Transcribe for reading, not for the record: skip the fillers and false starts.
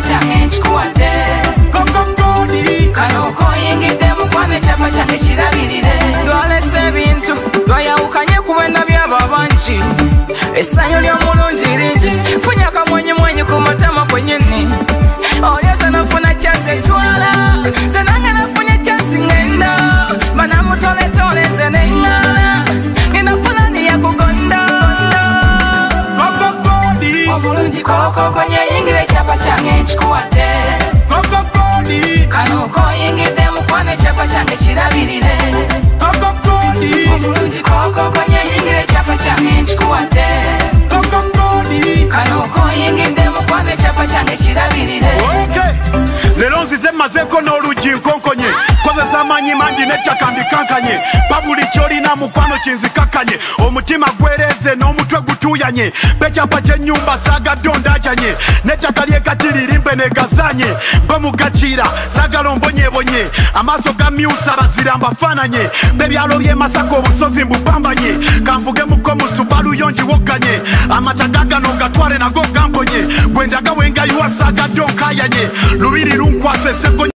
chapa change nchikuwadde kano koyingidde mukwane chapa change kirabirire twalese ebintu twayawukanye ku bwenda byabo abangi essanyu ly'omulungi lingi funya akamwenyumwenyu ku matama kwennyini olyose nafuna kyasi etwala ze nange nafunye kyasi ngenda banamutoletole ze neŋŋaala nina pulani yakugonda omulungi kokokonye yingire chapa change nchikuwadde kano koyingidde mukwane chapa change kirabirire omulungi kokokonye yingire chapa change nchikuwadde kano koyingidde mukwane chapa change kirabirire lero nzize mazeko n'oluggi nkonkonye kozesa amaanyi mangi n'ettaka ndikankanye pa buli kyolina mukwano kinzikakkanye omutima gwereeze n'omutwe gutuuyanye bekyapa ky'ennyumba saagadde ondajanye n'ettaka lyekatiririmbe negazanye mbe mugakiira saagala ombonyebonye amaaso gamyusa bazira mbafaananye bebyalo by'e Masaka obusozi mbupambanye kanvuge muko Subaru yongiwogganye amata gagano gatwale nago gamponye gwendaga wengayiwa saagadde onkayanye lubiri lunkwase seko